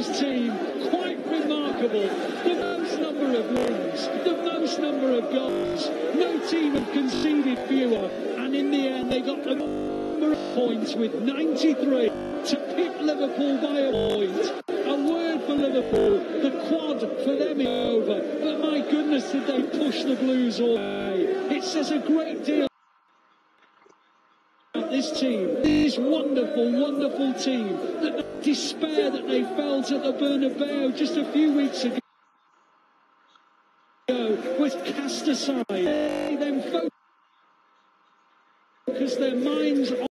Gunners team, quite remarkable. The most number of wins, the most number of goals. No team have conceded fewer, and in the end they got the number of points with 93 to pick Liverpool by a point. A word for Liverpool, the quad for them is over, but my goodness did they push the Blues away. It says a great deal about this team, this wonderful, wonderful team, that the despair that they felt at the Bernabeu just a few weeks ago was cast aside. They then focused their minds on